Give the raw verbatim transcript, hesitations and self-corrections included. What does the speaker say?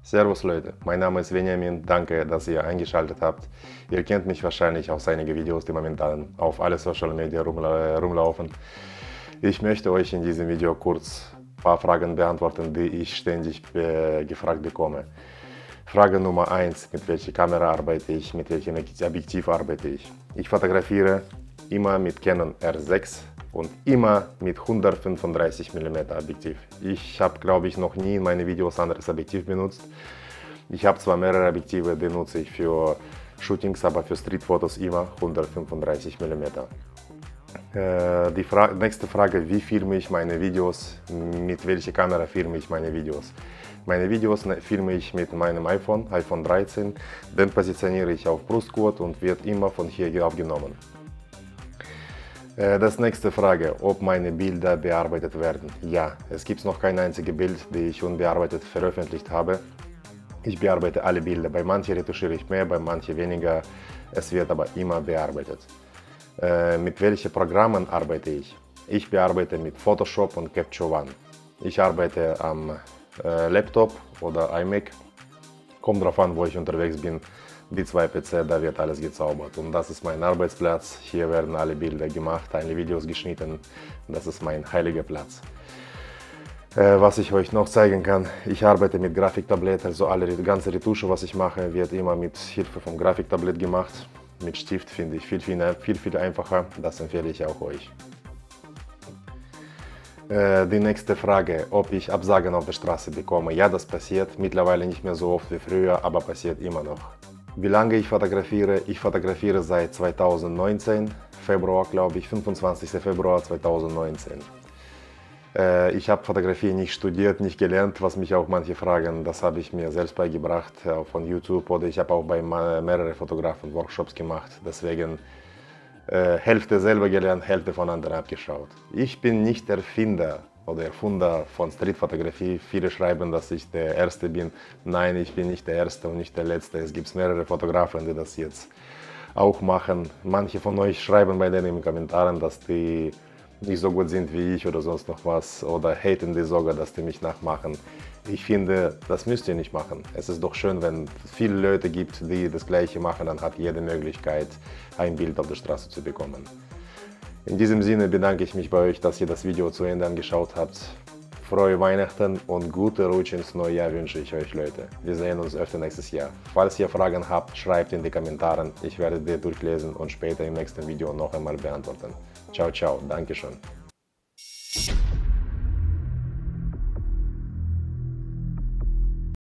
Servus Leute, mein Name ist Benjamin, danke, dass ihr eingeschaltet habt. Ihr kennt mich wahrscheinlich aus einigen Videos, die momentan auf alle Social Media rumla rumlaufen. Ich möchte euch in diesem Video kurz ein paar Fragen beantworten, die ich ständig äh, gefragt bekomme. Frage Nummer eins: Mit welcher Kamera arbeite ich, mit welchem Objektiv arbeite ich? Ich fotografiere immer mit Canon R sechs und immer mit hundertfünfunddreißig Millimeter Objektiv. Ich habe, glaube ich, noch nie in meinen Videos anderes Objektiv benutzt. Ich habe zwar mehrere Objektive, die nutze ich für Shootings, aber für Streetfotos immer hundertfünfunddreißig Millimeter. Äh, die Fra nächste Frage: Wie filme ich meine Videos? Mit welcher Kamera filme ich meine Videos? Meine Videos filme ich mit meinem iPhone, iPhone dreizehn. Den positioniere ich auf Brustgurt und wird immer von hier aufgenommen. Das nächste Frage: Ob meine Bilder bearbeitet werden? Ja, es gibt noch kein einziges Bild, das ich unbearbeitet veröffentlicht habe. Ich bearbeite alle Bilder. Bei manchen retuschiere ich mehr, bei manchen weniger. Es wird aber immer bearbeitet. Äh, mit welchen Programmen arbeite ich? Ich bearbeite mit Photoshop und Capture One. Ich arbeite am äh, Laptop oder iMac. Kommt drauf an, wo ich unterwegs bin. Die zwei P C, da wird alles gezaubert. Und das ist mein Arbeitsplatz. Hier werden alle Bilder gemacht, alle Videos geschnitten. Das ist mein heiliger Platz. Äh, was ich euch noch zeigen kann: Ich arbeite mit Grafiktablett, also alle die ganze Retusche, was ich mache, wird immer mit Hilfe vom Grafiktablett gemacht. Mit Stift finde ich viel, viel, viel, viel einfacher. Das empfehle ich auch euch. Äh, die nächste Frage: Ob ich Absagen auf der Straße bekomme? Ja, das passiert. Mittlerweile nicht mehr so oft wie früher, aber passiert immer noch. Wie lange ich fotografiere? Ich fotografiere seit zweitausendneunzehn, Februar, glaube ich, fünfundzwanzigsten Februar zweitausendneunzehn. Äh, ich habe Fotografie nicht studiert, nicht gelernt, was mich auch manche fragen. Das habe ich mir selbst beigebracht äh, von YouTube, oder ich habe auch bei mehreren Fotografen Workshops gemacht. Deswegen äh, Hälfte selber gelernt, Hälfte von anderen abgeschaut. Ich bin nicht Erfinder oder Erfunder von Streetfotografie. Viele schreiben, dass ich der Erste bin. Nein, ich bin nicht der Erste und nicht der Letzte. Es gibt mehrere Fotografen, die das jetzt auch machen. Manche von euch schreiben bei denen in den Kommentaren, dass die nicht so gut sind wie ich oder sonst noch was, oder haten die sogar, dass die mich nachmachen. Ich finde, das müsst ihr nicht machen. Es ist doch schön, wenn es viele Leute gibt, die das Gleiche machen, dann hat jede Möglichkeit, ein Bild auf der Straße zu bekommen. In diesem Sinne bedanke ich mich bei euch, dass ihr das Video zu Ende angeschaut habt. Frohe Weihnachten und gute Rutsch ins neue Jahr wünsche ich euch, Leute. Wir sehen uns öfter nächstes Jahr. Falls ihr Fragen habt, schreibt in die Kommentare. Ich werde die durchlesen und später im nächsten Video noch einmal beantworten. Ciao, ciao. Dankeschön.